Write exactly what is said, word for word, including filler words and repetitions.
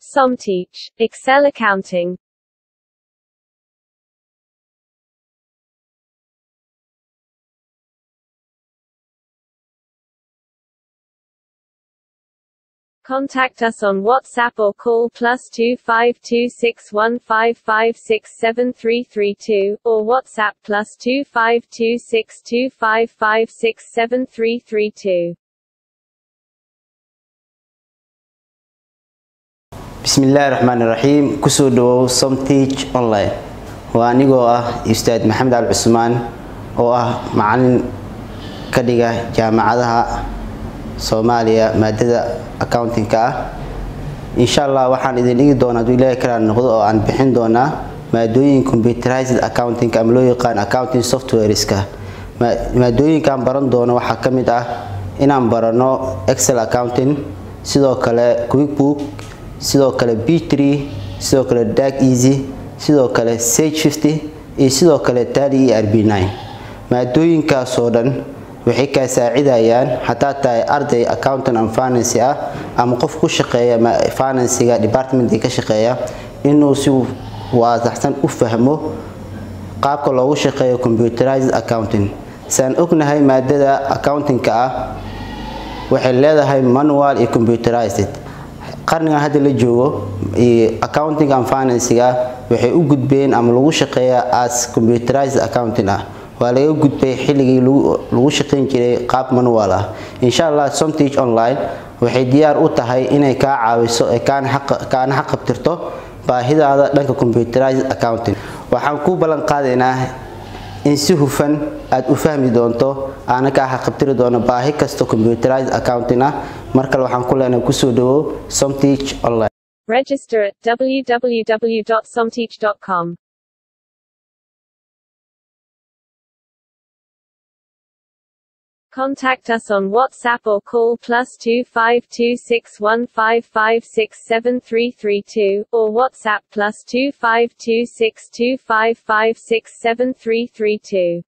SomTeach, Excel accounting. Contact us on WhatsApp or call plus two five two six one five five six seven three three two, or WhatsApp plus two five two six two five five six seven three three two. Bismillahirrahmanirrahim. Kusoo dhawow SomTeach online. Waa anigoo ah Ustaad Maxamed Al Cusmaan oo ah macallin ka dhiga jaamacadaha Soomaaliya maadada accounting ka ah. Insha Allah waxaan idin dhigi doonaa haduu Ilaahay kala noqdo oo aan bixin doonaa maadooyin computerized accounting ama loo yaqaan accounting softwareska. Maadooyinkan baran doono waxaa kamid ah inaan barano Excel accounting, sidoo kale QuickBook, sidoo kale B three, sidoo kale DAX-Easy, sidoo kale Sage fifty iyo sidoo kale Tally E R B nine. maadooyinkaas oo dhan waxay ka saacidayaan hataa tahay arday accountant and finance ah ama qof ku shaqeeya finance-ga department ka shaqeeya inuu si waadaxsan u fahmo qaabka loogu shaqeeyo computerized accounting. Saan ognahay maadada accounting ka ah waxay leedahay manual iyo computerized. qarnigan hadda la joogo accounting and finance-ga waxay u gudbeen ama lagu shaqeeyaa as computerized accounting ah. waa laga gudbay xilligii lagu shaqeyn jiray qaab manual ah. Insha Allah SomTeach online waxay diyaar u tahay inay ka caawiso ee kaan xaq kaan xaq qabtirto baahidaada dhanka computerized accounting. waxaan ku ballan qaadaynaa in si hufan aad u fahmi doonto aana ka xaq qabtiri doono baahi kasta computerized accounting ah. markale waxaan ku leenahay kusoo dhawow SomTeach online. Register at w w w dot somteach dot com. Contact us on WhatsApp or call plus two five two six one five five six seven three three two, or WhatsApp plus two five two six two five five six seven three three two.